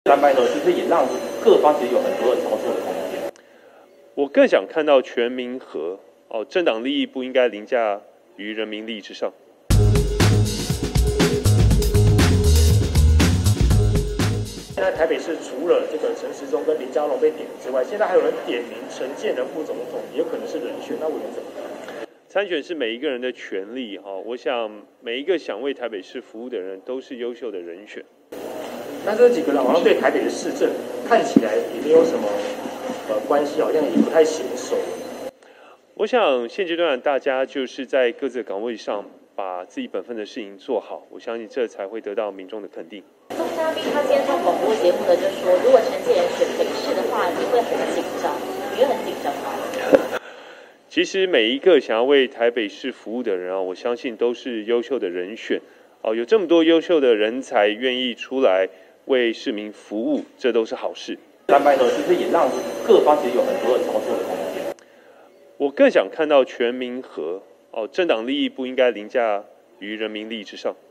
蓝白合其实也让各方其实有很多的操作的空间。 我更想看到全民和政党利益不应该凌驾于人民利益之上。 现在台北市除了这个陈时中跟林佳龙被点之外，现在还有人点名陈建仁副总统，也有可能是人选，那我们怎么看？ 参选是每一个人的权利我想每一个想为台北市服务的人都是优秀的人选。 那这几个人好像对台北的市政看起来也没有什么关系，好像也不太娴熟。 我想现阶段大家就是在各自的岗位上把自己本分的事情做好，我相信这才会得到民众的肯定。 钟嘉宾他今天上广播节目呢，就说如果陈建仁选北市的话，你会很紧张，你会很紧张吗？ 其实每一个想要为台北市服务的人我相信都是优秀的人选有这么多优秀的人才愿意出来为市民服务，这都是好事。 蓝白合其实也让各方其实有很多的操作的空间。 我更想看到全民和政党利益不应该凌驾于人民利益之上。